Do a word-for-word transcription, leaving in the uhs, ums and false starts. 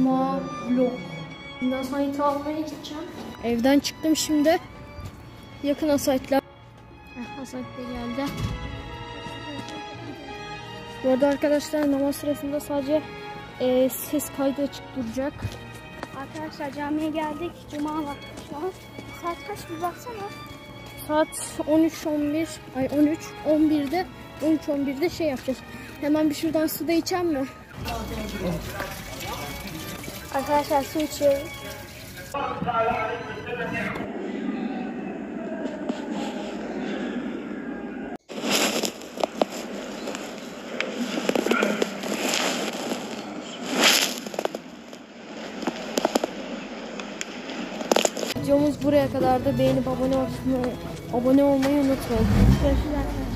Cuma vlog. Şimdi Asayt'ı almaya gideceğim. Evden çıktım şimdi. Yakın Asayt'la. Asayt da geldi. Bu arada arkadaşlar namaz sırasında sadece e, ses kaydı açık duracak. Arkadaşlar camiye geldik. Cuma vakti şu an. Saat kaç bir baksana. Saat on üç on bir. Ay on üç on birde on üç on birde şey yapacağız. Hemen bir şuradan su da içeceğim mi? Arkadaşlar su içiyoruz. Videomuz buraya kadar da beğenip abone olmayı, abone olmayı unutmayın. Görüşürüz.